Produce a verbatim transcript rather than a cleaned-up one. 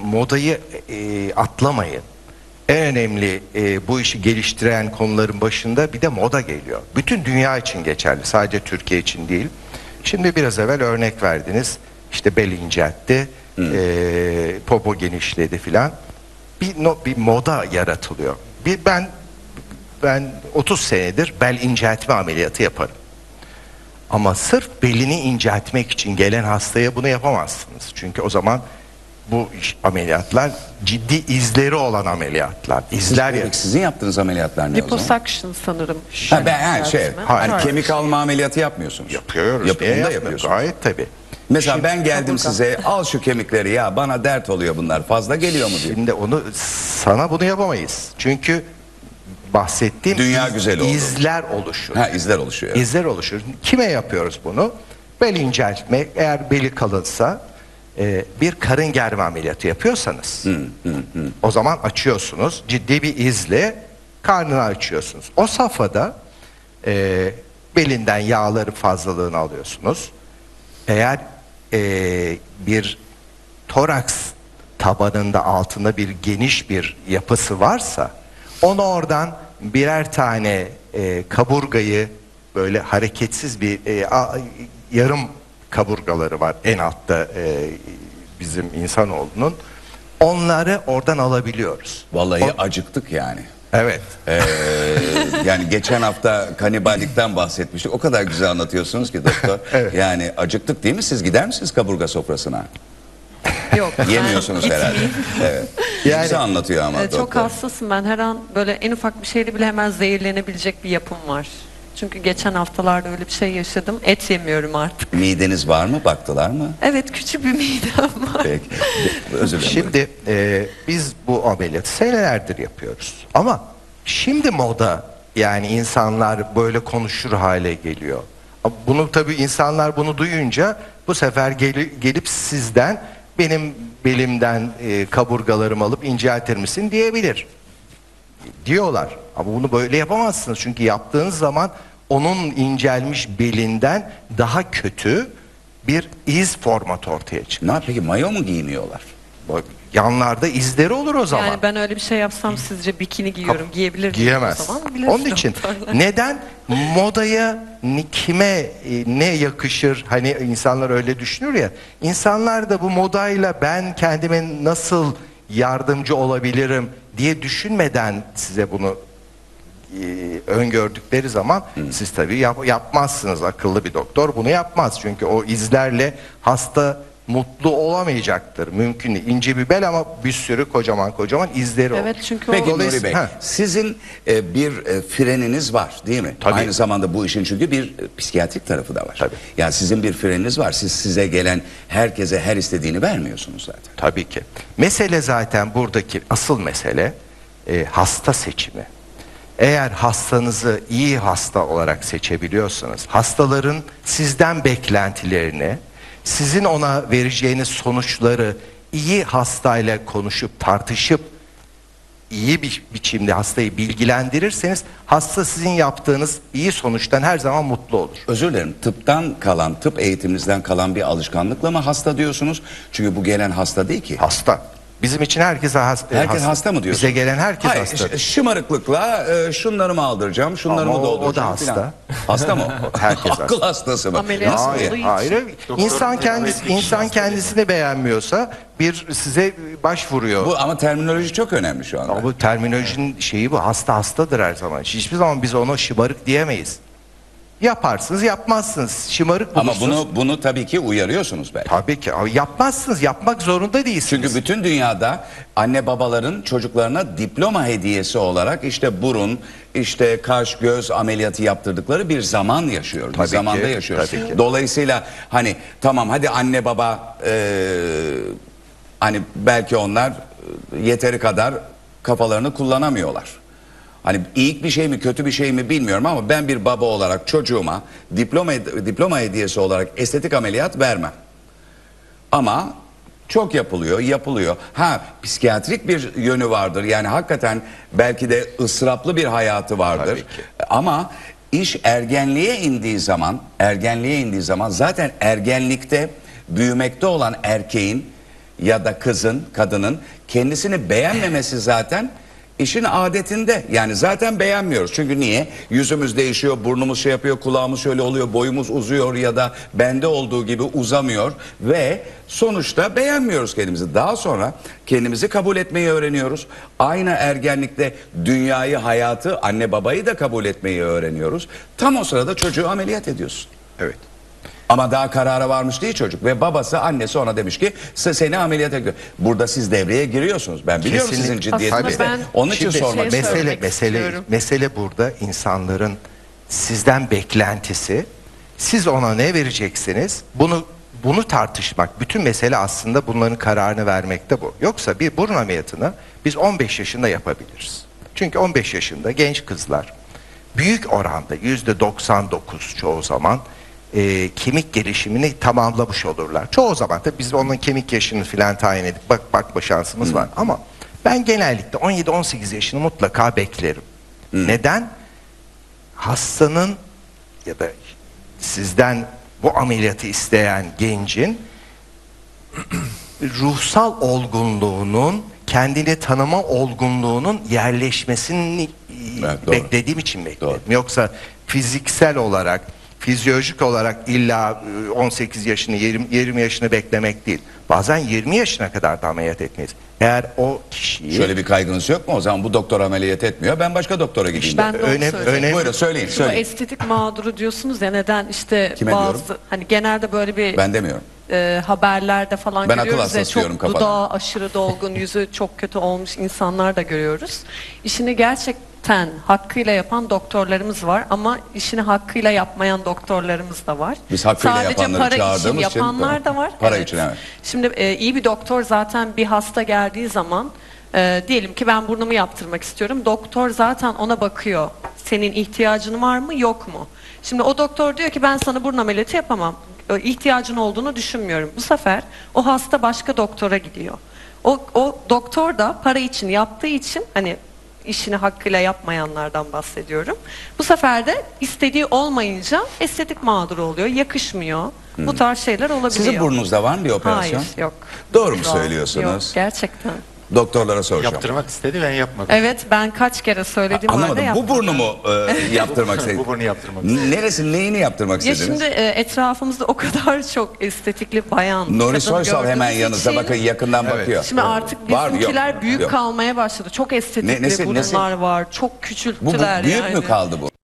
modayı e, atlamayın. En önemli e, bu işi geliştiren konuların başında bir de moda geliyor. Bütün dünya için geçerli, sadece Türkiye için değil. Şimdi biraz evvel örnek verdiniz. İşte bel inceltti, e, popo genişledi filan. Bir, no, bir moda yaratılıyor. Bir, ben ben otuz senedir bel inceltme ameliyatı yaparım. Ama sırf belini inceltmek için gelen hastaya bunu yapamazsınız. Çünkü o zaman bu iş, ameliyatlar ciddi izleri olan ameliyatlar. İzler ya. Sizin yaptığınız ameliyatlar ne o zaman? Liposuction sanırım. Ha, ben, ha, şey, hani Evet. kemik alma ameliyatı yapmıyorsunuz. Yapıyoruz. Yapımında Niye yapıyorsunuz. Gayet tabii. Mesela Şimdi- ben geldim Kaburga. size, al şu kemikleri, ya bana dert oluyor bunlar, fazla geliyor mu diye. Şimdi onu sana bunu yapamayız. Çünkü bahsettiğim Dünya iz- güzeli oldu. izler oluşur. Ha, izler oluşuyor. Evet. İzler oluşur. Kime yapıyoruz bunu? Bel inceltme, eğer beli kalınsa e, bir karın germe ameliyatı yapıyorsanız o zaman açıyorsunuz, ciddi bir izle karnını açıyorsunuz. O safhada e, belinden yağları fazlalığını alıyorsunuz. Eğer e, bir toraks tabanında altında bir geniş bir yapısı varsa onu oradan birer tane e, kaburgayı böyle hareketsiz bir e, a, yarım kaburgaları var en altta e, bizim insanoğlunun, onları oradan alabiliyoruz. Vallahi O- acıktık yani. Evet. Ee, yani geçen hafta kaniballikten bahsetmiştik. O kadar güzel anlatıyorsunuz ki doktor. Evet. Yani acıktık değil mi? Siz gider misiniz kaburga sofrasına? Yok. Yemiyorsunuz ben herhalde. gitmeyeyim. Evet. Yani- Güzel anlatıyor ama Ee, doktor. Çok hassasım ben. Her an böyle en ufak bir şeyle bile hemen zehirlenebilecek bir yapım var. Çünkü geçen haftalarda öyle bir şey yaşadım. Et yemiyorum artık. Mideniz var mı? Baktılar mı? Evet, küçük bir midem var. Peki. Özür dilerim. Şimdi e, biz bu ameliyatı senelerdir yapıyoruz. Ama şimdi moda, yani insanlar böyle konuşur hale geliyor. Bunu tabii insanlar bunu duyunca bu sefer geli- gelip sizden benim belimden e, kaburgalarımı alıp inceltir misin diyebilir. Diyorlar. Ama bunu böyle yapamazsınız. Çünkü yaptığınız zaman onun incelmiş belinden daha kötü bir iz formatı ortaya çıkıyor. Ne yap- peki mayo mu giyiniyorlar? Bak, yanlarda izleri olur o zaman. Yani ben öyle bir şey yapsam sizce bikini giyiyorum, giyebilir miyim Giyemez. o zaman? Bilirsin Onun için doktorlar. neden modaya ni- kime e, ne yakışır, hani insanlar öyle düşünür ya, insanlar da bu modayla ben kendime nasıl yardımcı olabilirim diye düşünmeden size bunu e, öngördükleri zaman siz tabii yap- yapmazsınız. Akıllı bir doktor bunu yapmaz. Çünkü o izlerle hasta mutlu olamayacaktır. Mümkün değil. İnce bir bel ama bir sürü kocaman kocaman izleri olur. Evet, çünkü Peki o Nuri Bey, Dolayısıyla- Ha. sizin e, bir e, freniniz var değil mi? Tabii. Aynı zamanda bu işin çünkü bir e, psikiyatrik tarafı da var. Tabii. Yani sizin bir freniniz var. Siz size gelen herkese her istediğini vermiyorsunuz zaten. Tabii ki. Mesele zaten buradaki asıl mesele e, hasta seçimi. Eğer hastanızı iyi hasta olarak seçebiliyorsanız, hastaların sizden beklentilerini, sizin ona vereceğiniz sonuçları iyi hastayla konuşup tartışıp iyi bir biçimde hastayı bilgilendirirseniz, hasta sizin yaptığınız iyi sonuçtan her zaman mutlu olur. Özür dilerim, tıptan kalan, tıp eğitiminizden kalan bir alışkanlıkla mı hasta diyorsunuz? Çünkü bu gelen hasta değil ki. Hasta. Bizim için herkes hasta. Herkes hasta mı diyorsun? Bize gelen herkes Hayır, hasta. ş- şımarıklıkla e, şunları mı aldıracağım, şunları Ama mı o- o da dolduracağım hasta. filan. Hasta mı? o? Herkes hasta. Akıl hastası mı? Ameliyat Nasıl olduğu yani? Hayır, için. hayır. İnsan kendisi insan kendisini beğenmiyorsa bir size başvuruyor. Bu ama terminoloji çok önemli şu anda. Ama bu terminolojinin şeyi bu. Hasta hastadır her zaman. Hiçbir zaman biz ona şımarık diyemeyiz. Yaparsınız, yapmazsınız. Şımarık Ama bulursunuz. bunu bunu tabii ki uyarıyorsunuz belki. Tabii ki. Ama yapmazsınız. Yapmak zorunda değilsiniz. Çünkü bütün dünyada anne babaların çocuklarına diploma hediyesi olarak işte burun, işte kaş, göz ameliyatı yaptırdıkları bir zaman yaşıyoruz. Tabii bir zamanda ki, yaşıyoruz. tabii ki. Dolayısıyla hani tamam hadi anne baba eee, hani belki onlar e, yeteri kadar kafalarını kullanamıyorlar. Hani iyi bir şey mi kötü bir şey mi bilmiyorum ama ben bir baba olarak çocuğuma diploma diploma hediyesi olarak estetik ameliyat vermem. Ama çok yapılıyor, yapılıyor. Ha, psikiyatrik bir yönü vardır. Yani hakikaten belki de ısraplı bir hayatı vardır. Tabii ki. Ama iş ergenliğe indiği zaman, ergenliğe indiği zaman zaten ergenlikte büyümekte olan erkeğin ya da kızın, kadının kendisini beğenmemesi zaten işin adetinde. Yani zaten beğenmiyoruz. Çünkü niye? Yüzümüz değişiyor, burnumuz şey yapıyor, kulağımız şöyle oluyor, boyumuz uzuyor ya da bende olduğu gibi uzamıyor ve sonuçta beğenmiyoruz kendimizi. Daha sonra kendimizi kabul etmeyi öğreniyoruz. Aynı ergenlikte dünyayı, hayatı, anne babayı da kabul etmeyi öğreniyoruz. Tam o sırada çocuğu ameliyat ediyorsun. Evet. Ama daha karara varmış değil çocuk ve babası, annesi ona demiş ki seni ameliyat ediyor. Burada siz devreye giriyorsunuz. Ben biliyorum Kesinlikle. sizin ciddiyetinizi. Aslında ben Onun için Şimdi sormak şey istedim. mesele söylemek mesele istiyorum. mesele burada insanların sizden beklentisi. Siz ona ne vereceksiniz? Bunu bunu tartışmak. Bütün mesele aslında bunların kararını vermekte bu. Yoksa bir burun ameliyatını biz on beş yaşında yapabiliriz. Çünkü on beş yaşında genç kızlar büyük oranda yüzde doksan dokuz çoğu zaman e, kemik gelişimini tamamlamış olurlar. Çoğu zaman da biz onun kemik yaşını filan tayin edip bak bakma şansımız var. Ama ben genellikle on yedi on sekiz yaşını mutlaka beklerim. Neden? Hastanın ya da sizden bu ameliyatı isteyen gencin ruhsal olgunluğunun, kendini tanıma olgunluğunun yerleşmesini Evet, doğru. beklediğim için bekledim. Doğru. Yoksa fiziksel olarak, fizyolojik olarak illa on sekiz yaşını, yirmi yaşını beklemek değil. Bazen yirmi yaşına kadar da ameliyat etmeyiz. Eğer o kişiyi... Şöyle bir kaygınız yok mu? O zaman bu doktor ameliyat etmiyor. Ben başka doktora gideyim. Ben de onu Önem- söyleyeceğim. önemli- Buyurun söyleyin. Şimdi bu söyleyin. estetik mağduru diyorsunuz ya, neden işte Kime bazı diyorum? hani genelde böyle bir Ben demiyorum. e, haberlerde falan Ben akıl görüyoruz ya, hastası diyorum çok kafana. dudağı aşırı dolgun, yüzü çok kötü olmuş insanlar da görüyoruz. İşini gerçekten hakkıyla yapan doktorlarımız var ama işini hakkıyla yapmayan doktorlarımız da var. Biz hakkıyla Sadece yapanları para için çağırdığımız için, yapanlar tamam. da var. Para için, evet. Şimdi e, iyi bir doktor zaten bir hasta geldiği zaman e, diyelim ki ben burnumu yaptırmak istiyorum. Doktor zaten ona bakıyor. Senin ihtiyacın var mı yok mu? Şimdi o doktor diyor ki ben sana burun ameliyatı yapamam. E, ihtiyacın olduğunu düşünmüyorum. Bu sefer o hasta başka doktora gidiyor. O, o doktor da para için yaptığı için, hani işini hakkıyla yapmayanlardan bahsediyorum. Bu sefer de istediği olmayınca estetik mağduru oluyor, yakışmıyor. Bu tarz şeyler olabiliyor. Sizin burnunuzda var mı bir operasyon? Hayır, yok. Doğru mu Yok, söylüyorsunuz? Yok, gerçekten. Doktorlara soracağım. Yaptırmak istedi, ben yapmadım. Evet, ben kaç kere söylediğim halde Anlamadım. Bu yapmadım. burnumu e, yaptırmak istediniz. Bu burnu yaptırmak istedi. Neresi, neyini yaptırmak Ya istediniz? şimdi e, etrafımızda o kadar çok estetikli bayan, Nuri kadın Soysal hemen gördüğümüz yanınızda, için- bakın yakından bakıyor. Şimdi artık Var mı? bizimkiler Yok. büyük Yok. kalmaya başladı. Çok estetikli Ne- nesi- burunlar nesi? var. Çok Bu, bu küçülttüler büyük yani. mü kaldı bu?